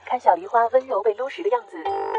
看小梨花温柔被撸食的样子。